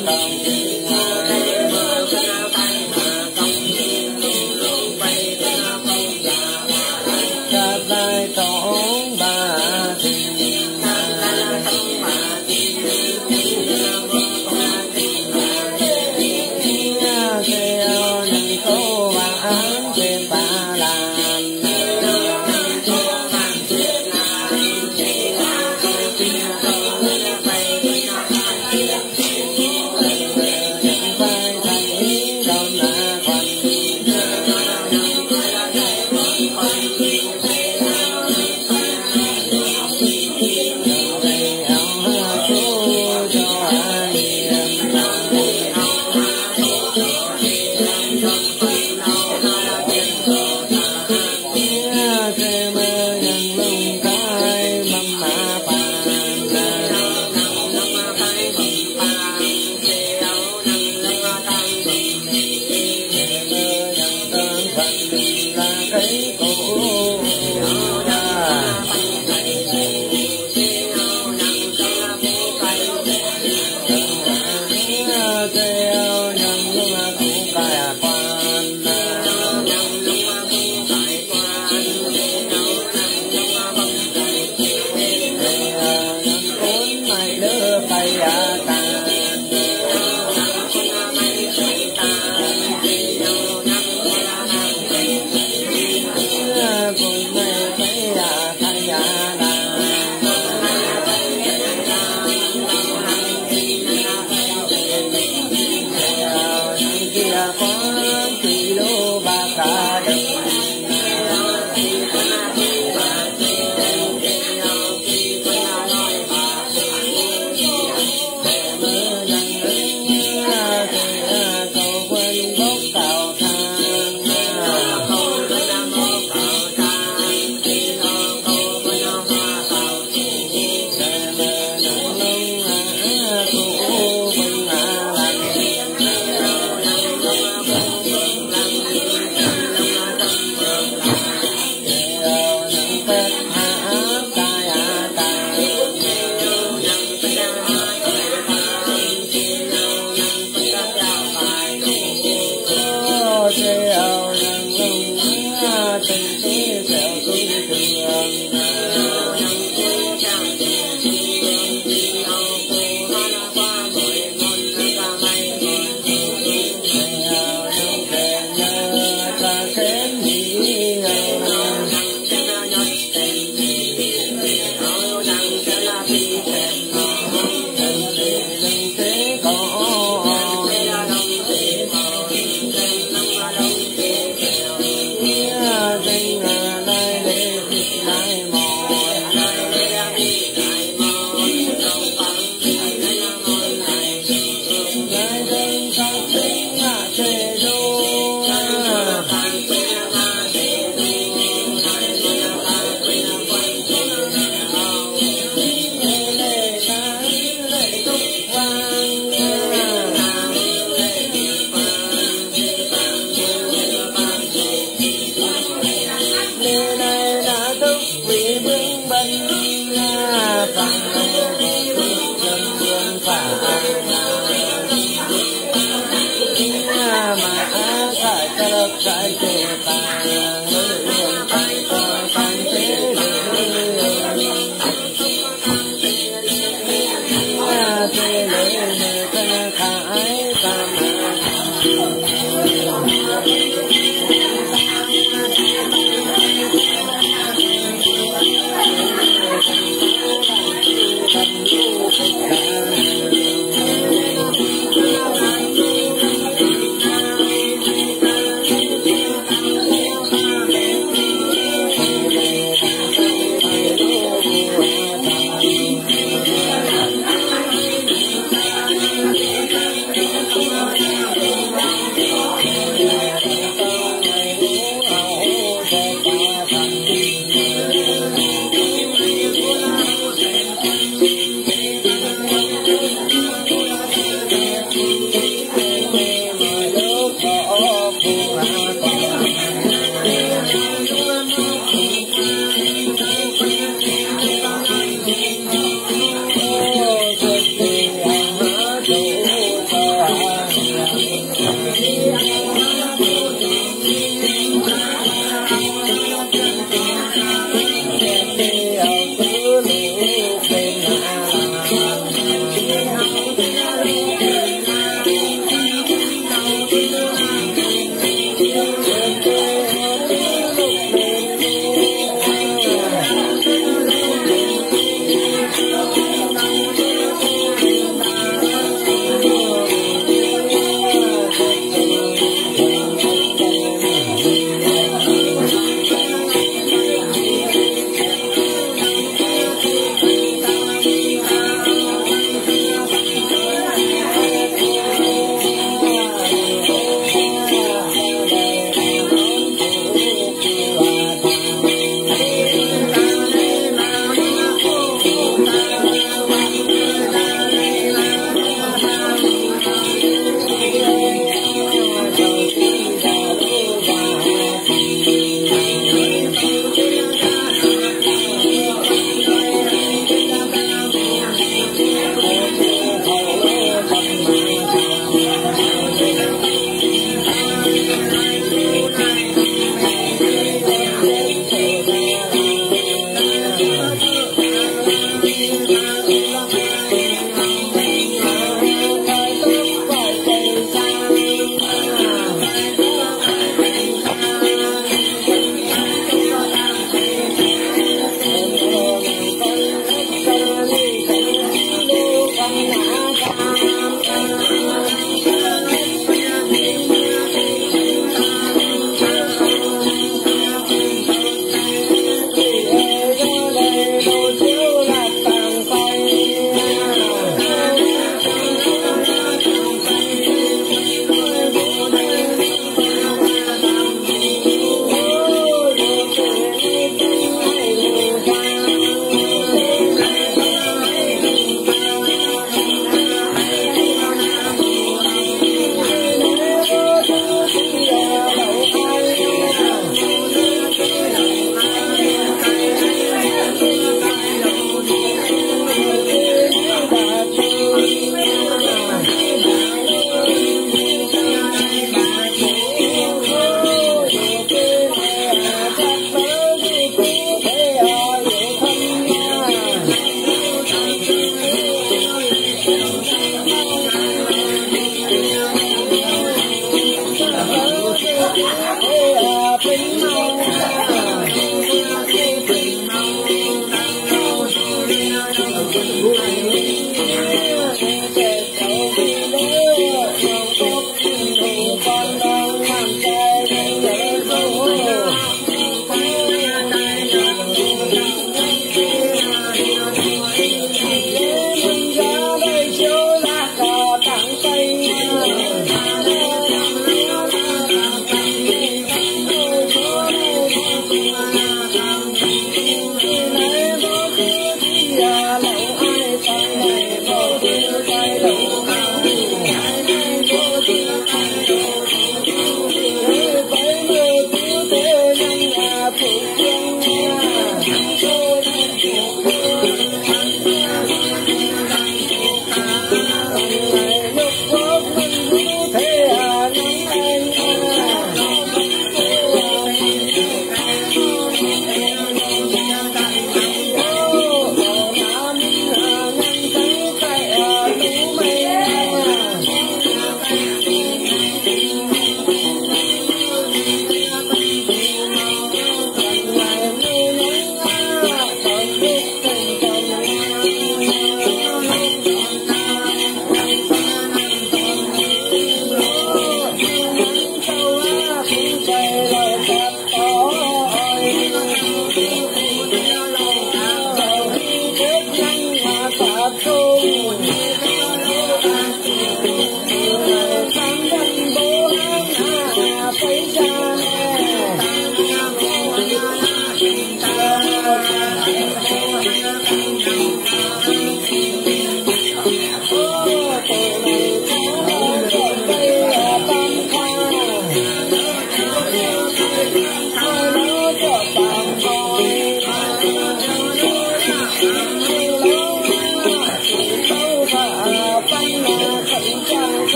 Hãy subscribe cho kênh Ghiền Mì Gõ để không bỏ lỡ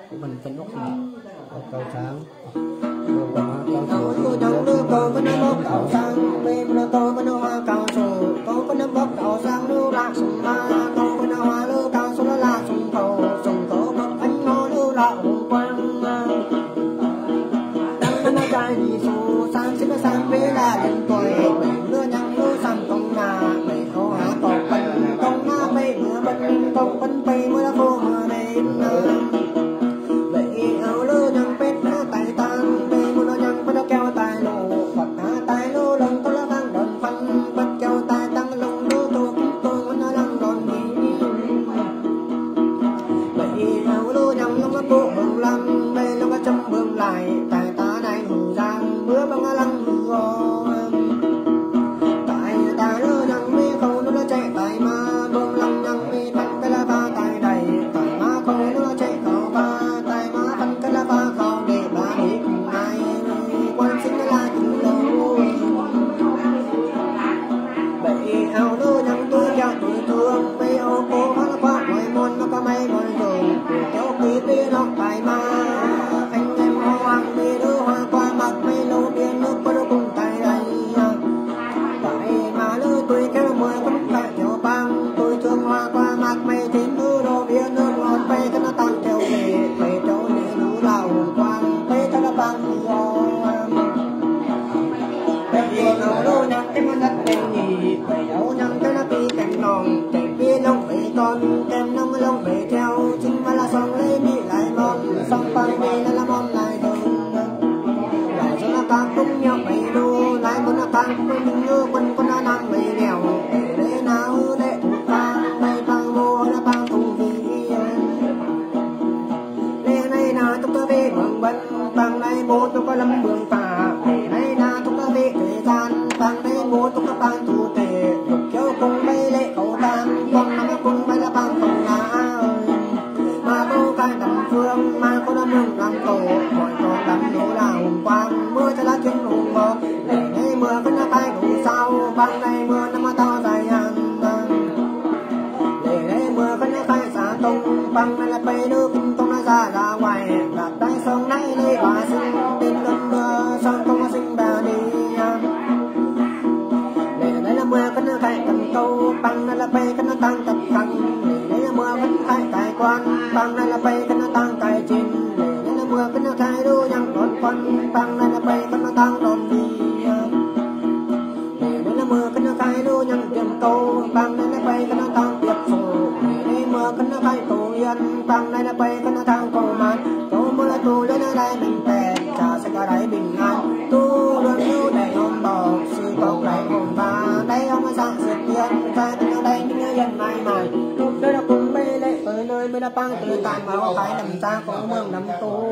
mình phân ốc cầu sáng tôi trong đưa cầu với nó bốc cầu sang bên nó tôi với nó hoa cầu sổ tôi với nó bốc cầu sang lưu lạc sùng ma tôi với nó hoa lưu cao số là sùng cầu bốc anh ngô lưu lạc hùng quang đang nó trai đi số sang xin nó sang với là đến tuổi bảy lứa nhang lứa sang công nhà bảy thô hạ cầu bần công na bảy mưa bần công bần bảy mưa khô mưa đêm bảy áo lứa nhang pet tay tan bảy mưa nhang bắt kéo tay lô bật tay lô lông tôi là đang đòn phân bật kéo tay tăng lông lô tôi nó đang đòn đi bảy áo lứa nhang lông nó bộ bừng lăng bảy lông nó châm bừng lại tay ta này hùng giang mưa băng lăng tại ta lứa nhang mi không nó chạy tay mà bừng lăng nhang mi thành cái là ba tay đầy tại mà không nó chạy khẩu ba tay mà thành cái là ba khẩu để ba đi cùng ai quan sinh là tình lâu bảy áo lứa nhang tôi kéo tôi thương bảy ô cô nó qua ngoài môn nó có mấy môn đường kéo quý bê nó tay mà anh em hoang bê đứa hoa qua mặt mấy lâu biên nước có đứa cùng tay đây tại mà lứa tôi kéo mười cũng phải kéo băng tôi thương hoa qua mặt mấy chín đứa đồ biên nước ngon bê cho nó tăng theo về bê trâu để lũ lào quang bê cho nó băng bê áo lứa nhang cái mắt đất đen nhì bê áo nhang cho nó pi cành nòng chạy pi lông bê con kem nông lông bê theo chính mà là xong lấy mi lại mong xong băng bê là mong lại thường lại cho nó tăng cũng nhau bê đô lại muốn nó tăng với mình ngư quân con nó năng bê nghèo để đấy nào để thủ tăng bê băng vô nó băng thùng vì lê này nào chúng ta bê bừng bân băng này bố tôi có lâm bường tà để đây nào chúng ta bê thời gian băng đây bố tôi có băng thủ tề được kéo cùng bê lệ cầu tăng con nó cùng bê là băng cầu lá mà tôi cái đầm phương mà có đâm mừng làm tổ mọi có đầm lỗ là hùng quang mưa cho lá chuyên hùng ngọt để đây mưa vẫn là tay đủ sao băng đây mưa nó mà to dài hàng để đây mưa vẫn là tay xả tung băng này là bê nước tung nó ra ngoài đặt tay sông này lấy bà sinh tên lần mưa xong không sinh bà đi để đây là mưa vẫn là tay cần câu băng này là bê cái nó tăng tập khăn để đây là mưa vẫn tay tài quan băng này là bê cái nó tăng tài chín để đây là mưa cái nó thay đôi nhang đón quan băng này là bê cái nó tăng đón đi để đây là mưa cái nó thay đôi nhang tiền câu băng này là bê cái nó tăng tuyệt phổ để đây mưa cái nó thay tổ yên băng này là bê cái nó tăng cầu man tổ mưa là tổ lên ở đây mình về trả sẽ có đấy bình an tu luôn yêu để ôm bò sự cầu lại ôm ba đây ông sang sự tiền ta từ ở đây những người dân mai mài lúc đây là cùng bê lệ ở nơi mới là băng từ tàn mà có phải nằm ra có mương nằm tu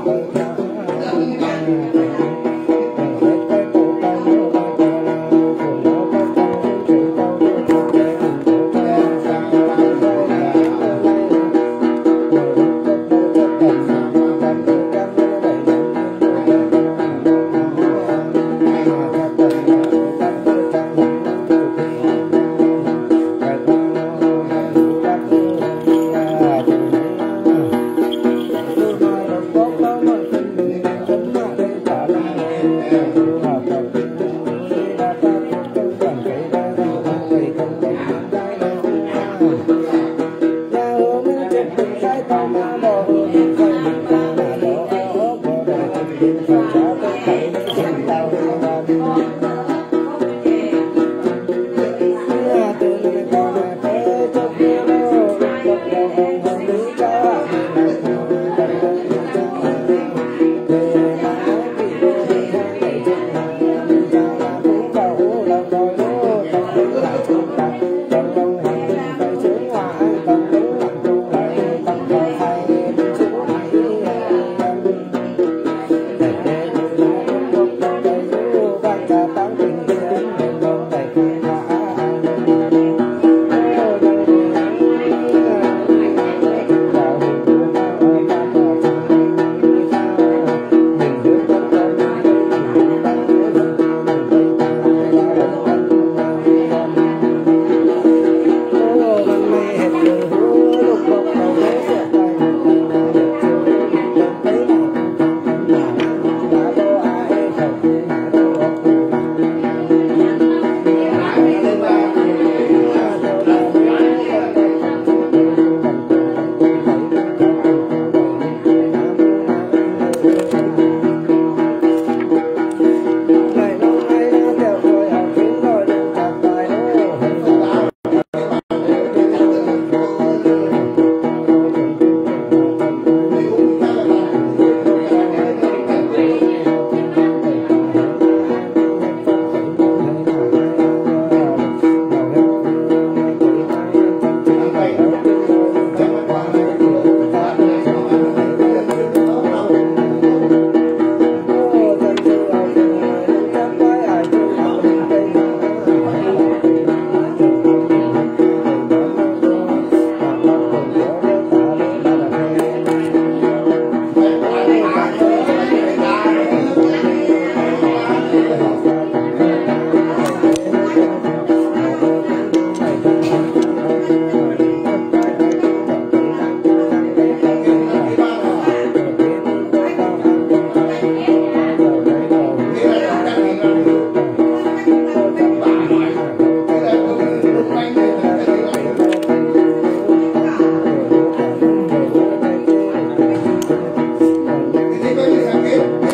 Thank you.